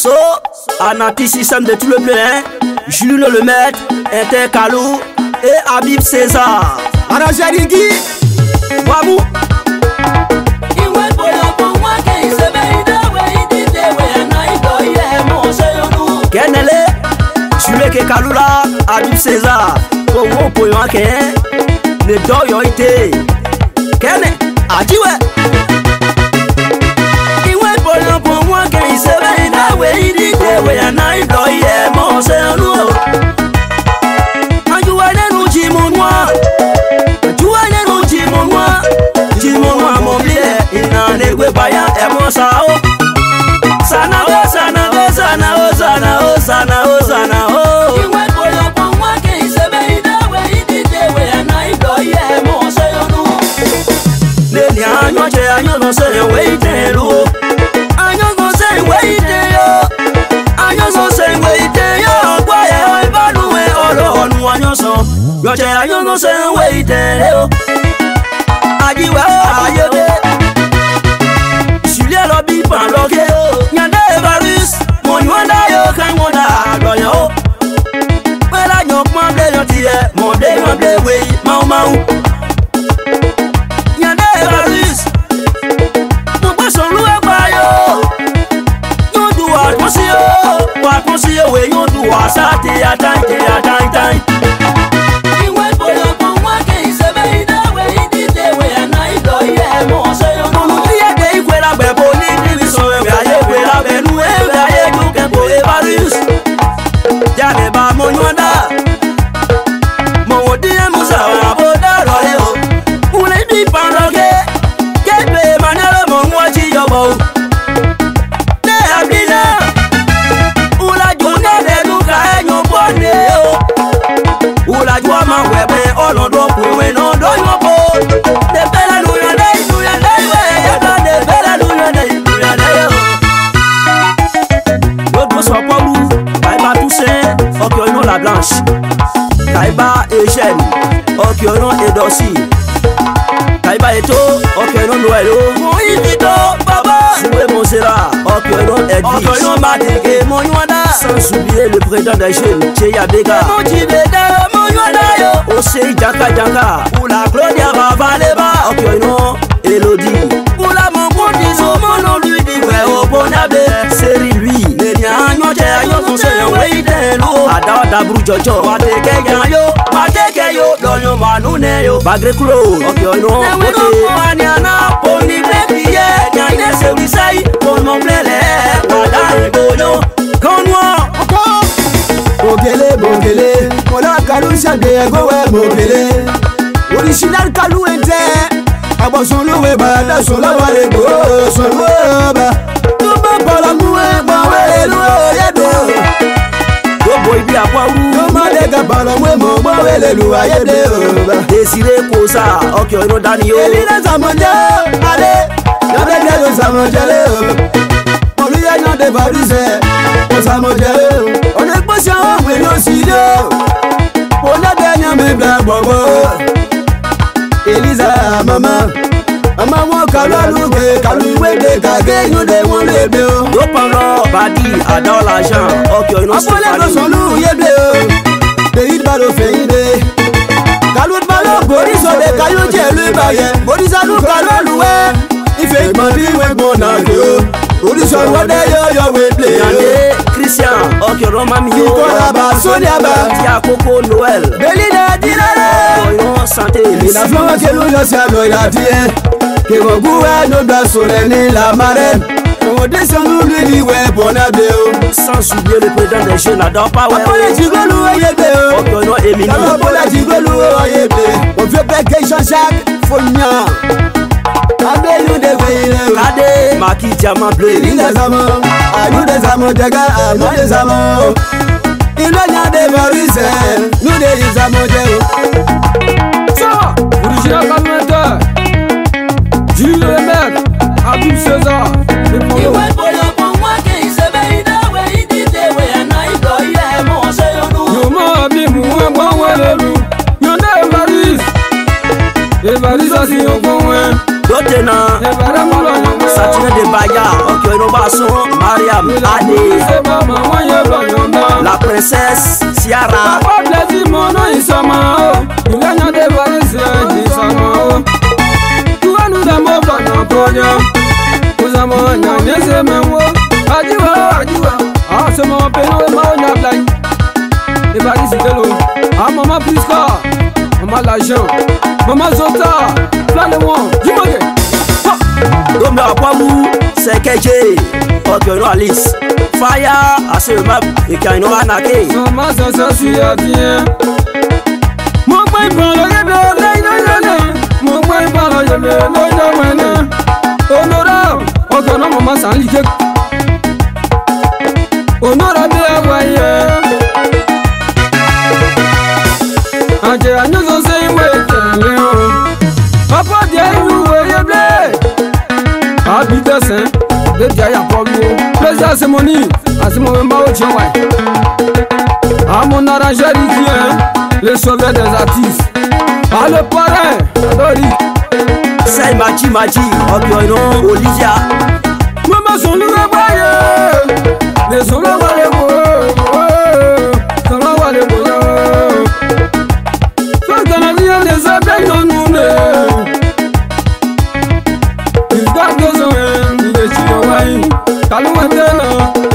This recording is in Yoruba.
So, Anati système de tout le plein, Julien le maître, Intercalou et Habib César. Arajarigi, Wabou. Kenele, Julien Kekaloula, Habib César, Kongo Poyon Ken, le doyo ite. Kene, Adiwe. Yo no sé wait Ajiwa ayede Julia lobi pan loke Nyande varus Mon wanda yo kan wanda Doyo Wela nyok mamble yo tiye Monde mamble wey Mau mau Nyande varus Mon bason luwe kwa yo Yon duwa konsiyo Wa konsiyo we yon duwa Sa te atay Blanche, Kaiba Eugène, Okionon Edossi, Kaiba Eto, Okionon Noëlo, Moïdito, Baba, Soué Monsera, Okionon Edwige, Okionon Madike, Monuanda, sans oublier le président des jeunes, Tcheya Bega, Motiveda, Monuanda, Osei Djaka Djaka, ou la Claudia Ravaleba, Okionon Elodie, ou la Mongondizo, mon nom lui dit, ouais, au Bonabe, Série lui, les liens, Nyoche, conseil, Dabru Jojo, Mateke yo, Donyo Manune yo, Bagre Klo, Okiono, Aniana, Pony Blebiye, Nyane Sewisai, Pon Monblele, Wada Bono, Konwa, Bogele, Mola Kalou Chade, Gowe Bogele, Original Kalou Ente, Abosolo Bada, Solawale Go, Soloba, Tuba Palamue, Bawelo, Yedo. Boy bi akwa wu ma de ga balo mwe mo mo wele lu ayede o Desire Kosa Okionon Dani yo Elina Zamonja ale ya de de Zamonja le o Oluya yan de barise o Zamonja o One gbosi awon we no si le o na de yan me bla bobo Eliza mama Ama won kalu iwe de kage yun de won lebe o. Yo pano badi adore l'argent. Okionon se fali. Apole ko solu yebe o. Deyid balo feyide. Kalu balo boris o de kayu jelu baye. Boris alu kalu luwe. Ife mandi we gbona ke o. Boris o wode yo we play. Yande Christian Okionon mami yo. Ikola ba Sonia ba. Ti akoko Noël. Belinda dinare. Okionon santé. Ina flawa ke lu no sa lo ila tie. Que vos gouvernements doivent solener la marraine. On descend lui dit ouais bon abéo. Sans oublier le président des jeunes n'adore pas ouais. On est Tigolou ayébé. Okionon Emini. On est Tigolou ayébé. On veut pas que Jean-Jacques Fogna. Abéou de veille. Kade Maki Diamant bleu. Il des amants. À nous des amants dégâts. À nous des amants. Il y a des varisés. Nous des amants dégâts. Ça. Original commentaire. Jules le maître, Habib César, le polo. Evaris aussi on convainc. D'autres Satine de Baya, Basson, Mariam, Ade, la princesse Ciara. Maman Prisca, maman l'argent, maman Zota, plein de moi, dis-moi. Comme la Pamou, c'est KJ, ok, non, Alice. Fire, à ce map, et quand il nous a naqué. Maman, ça suit bien. Mon père parle de mon père parle de honorable, ok, non, maman, ça ligue. Honorable, I know the same way. Papa, you I'll be the same. The Jaya Pablo. Pleasure, c'est money. As mon mao chouai. À mon arrangeur le sauveur des artistes. À le parrain, Adori. C'est Machi, ok, non, Olivia. Maman, son loup est baillé. Les son loup est baillé. Son loup est baillé. Les abeilles non nous il va gozo il est chouai. Talou maintenant.